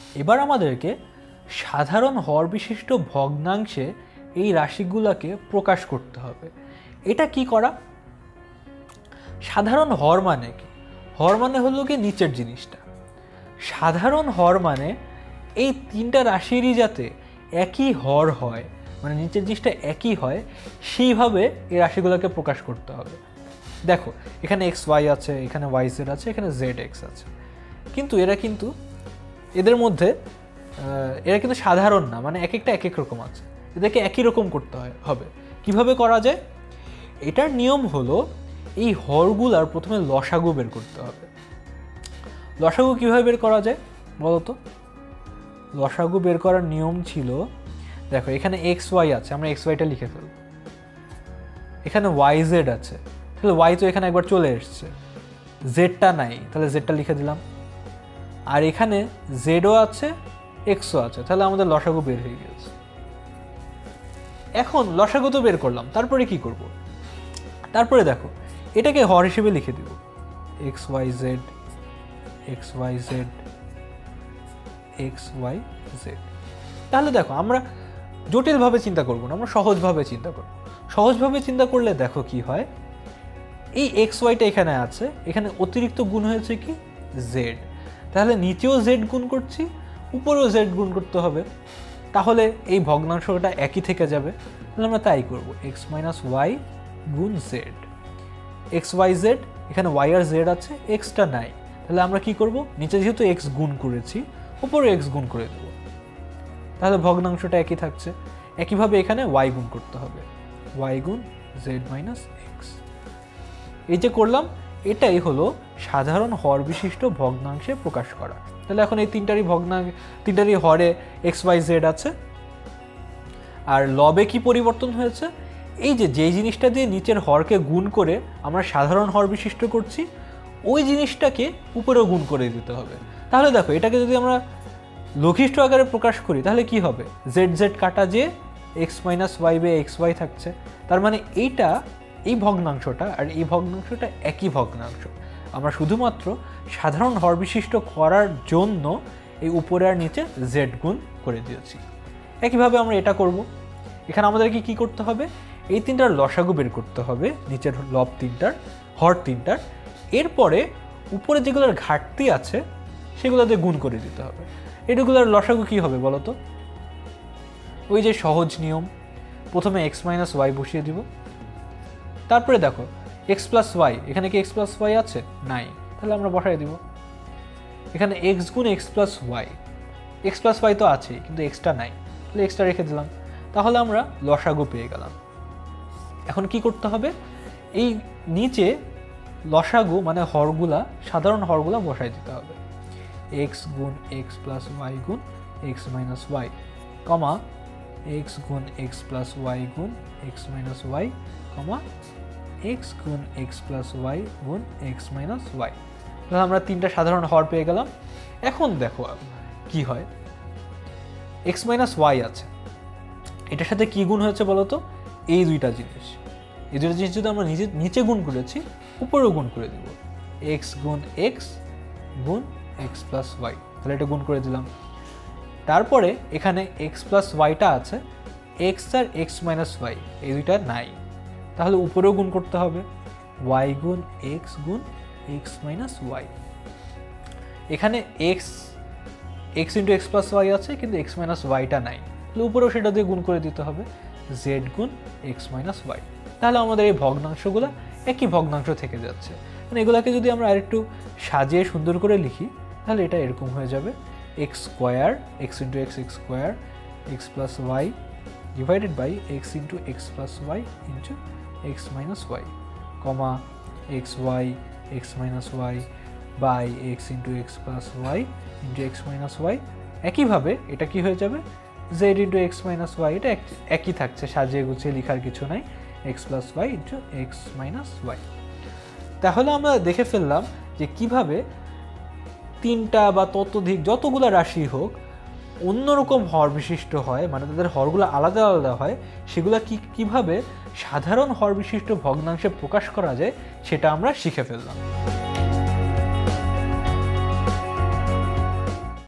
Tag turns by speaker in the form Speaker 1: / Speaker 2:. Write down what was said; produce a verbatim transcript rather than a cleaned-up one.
Speaker 1: এবার আমাদেরকে সাধারণ হর বিশিষ্ট ভগ্নাংশে এই রাশিগুলোকে প্রকাশ করতে হবে। এটা কি করা? সাধারণ হর মানে কি? হর মানে হলো কি নিচের জিনিসটা। সাধারণ হর মানে এই তিনটা রাশিরই যাতে একই হর হয়, মানে নিচের জিনিসটা একই হয়, সেইভাবে এই রাশিগুলোকে প্রকাশ করতে হবে। দেখো এখানে এক্স ওয়াই আছে, এখানে ওয়াই জেড আছে, এখানে জেড এক্স আছে, কিন্তু এরা কিন্তু এদের মধ্যে এরা কিন্তু সাধারণ না, মানে এক একটা এক এক রকম আছে, এদেরকে একই রকম করতে হয় হবে। কিভাবে করা যায়? এটার নিয়ম হলো এই হরগুলার প্রথমে লসাগু বের করতে হবে। লসাগু কিভাবে বের করা যায় বলো তো? লসাগু বের করার নিয়ম ছিল, দেখো এখানে এক্স ওয়াই আছে, আমরা এক্স ওয়াইটা লিখে ফেলব। এখানে ওয়াই জেড আছে, তাহলে ওয়াই তো এখানে একবার চলে এসছে, জেডটা নাই, তাহলে জেডটা লিখে দিলাম। আর এখানে জেডও আছে, এক্সও আছে, তাহলে আমাদের লসাগু বের হয়ে গেছে। এখন লসাগু তো বের করলাম, তারপরে কি করব? তারপরে দেখো এটাকে হর হিসেবে লিখে দিব, X Y Z X Y Z X Y Z. তাহলে দেখো আমরা জটিলভাবে চিন্তা করব না, আমরা সহজভাবে চিন্তা করব। সহজভাবে চিন্তা করলে দেখো কি হয়, এই এক্স ওয়াইটা এখানে আছে, এখানে অতিরিক্ত গুণ হয়েছে কি জেড, তাহলে নিচেও জেড গুণ করছি, উপরেও জেড গুণ করতে হবে, তাহলে এই ভগ্নাংশটা একই থেকে যাবে। তাহলে আমরা তাই করব, এক্স মাইনাস ওয়াই গুণ জেড, এক্স ওয়াই জেড, এখানে ওয়াই আর জেড আছে, এক্সটা নাই, তাহলে আমরা কি করব, নিচে যেহেতু এক্স গুণ করেছি উপরে এক্স গুণ করে দেব, তাহলে ভগ্নাংশটা একই থাকছে। একইভাবে এখানে ওয়াই গুণ করতে হবে, ওয়াই গুণ জেড মাইনাস এক্স। এই যে করলাম, এটাই হলো সাধারণ হর বিশিষ্ট ভগ্নাংশে প্রকাশ করা। তাহলে এখন এই তিনটারই ভগ্নাংশ, তিনটারই হরে এক্স ওয়াই জেড আছে। আর লবে কি পরিবর্তন হয়েছে? এই যে যেই জিনিসটা দিয়ে নিচের হরকে গুণ করে আমরা সাধারণ হর বিশিষ্ট করছি, ওই জিনিসটাকে উপরেও গুণ করে দিতে হবে। তাহলে দেখো এটাকে যদি আমরা লঘিষ্ঠ আকারে প্রকাশ করি তাহলে কি হবে, জেড জেড কাটা যে এক্স মাইনাস ওয়াই বে এক্স ওয়াই থাকছে, তার মানে এইটা এই ভগ্নাংশটা আর এই ভগ্নাংশটা একই ভগ্নাংশ। আমরা শুধুমাত্র সাধারণ হর বিশিষ্ট করার জন্য এই উপরে আর নিচে জেড গুণ করে দিয়েছি। একইভাবে আমরা এটা করব। এখানে আমাদেরকে কি করতে হবে, এই তিনটার লসাগু বের করতে হবে, নিচের লব তিনটার, হর তিনটার। এরপরে উপরে যেগুলোর ঘাটতি আছে সেগুলো দিয়ে গুণ করে দিতে হবে। এগুলোর লসাগু কি হবে বলো তো? ওই যে সহজ নিয়ম, প্রথমে এক্স মাইনাস ওয়াই বসিয়ে দিব, তারপরে দেখো এক্স প্লাস ওয়াই, এখানে কি এক্স প্লাস ওয়াই আছে? নাই, তাহলে আমরা বসাই দিব। এখানে এক্স গুণ x plus Y, X plus Y তো আছেই, কিন্তু এক্সটা নাই, তাহলে এক্সটা রেখে দিলাম, তাহলে আমরা লসাগু পেয়ে গেলাম। এখন কি করতে হবে, এই নিচে লসাগু মানে হরগুলা, সাধারণ হরগুলা বসাই দিতে হবে। এক্স গুণ এক্স প্লাস ওয়াই গুণ x minus y, comma x গুণ এক্স প্লাস ওয়াই গুণ x minus y, comma x গুণ এক্স প্লাস ওয়াই গুণ এক্স মাইনাস ওয়াই। তাহলে আমরা তিনটা সাধারণ হর পেয়ে গেলাম। এখন দেখো কি হয়, এক্স মাইনাস ওয়াই আছে, এটার সাথে কি গুণ হয়েছে বলো তো? এই দুইটা জিনিস, এই দুইটা জিনিস যদি আমরা নিচে নিচে গুণ করেছি, উপরেও গুণ করে দিব, এক্স গুণ এক্স গুণ এক্স প্লাস ওয়াই, তাহলে এটা গুণ করে দিলাম। তারপরে এখানে এক্স প্লাস ওয়াইটা আছে, এক্স আর এক্স মাইনাস ওয়াই এই দুইটা নাই, তাহলে উপরেও গুণ করতে হবে, ওয়াই গুণ এক্স গুণ এক্স মাইনাস ওয়াই। এখানে x x into x plus y আছে, কিন্তু এক্স মাইনাস ওয়াইটা নাই, তাহলে উপরেও সেটা দিয়ে গুণ করে দিতে হবে, জেড গুণ এক্স মাইনাস ওয়াই। তাহলে আমাদের এই ভগ্নাংশগুলো একই ভগ্নাংশ থেকে যাচ্ছে। মানে এগুলোকে যদি আমরা আরেকটু সাজিয়ে সুন্দর করে লিখি তাহলে এটা এরকম হয়ে যাবে, x square x into x x square x plus y divided by x into x plus y into x minus y, comma x y x minus y by x into x plus y into x minus y. একইভাবে এটা কি হয়ে যাবে, z into x minus y, এটা একই থাকছে, সাজিয়ে গুছিয়ে লেখার কিছু নাই, x plus y into x minus y. তাহলে আমরা দেখে ফেললাম যে কিভাবে তিনটা বা ততোধিক যতগুলো রাশি হোক অন্যরকম হর বিশিষ্ট হয়, মানে তাদের হরগুলো আলাদা আলাদা হয়, সেগুলো কি কিভাবে সাধারণ হর বিশিষ্ট ভগ্নাংশে প্রকাশ করা যায় সেটা আমরা শিখে ফেললাম।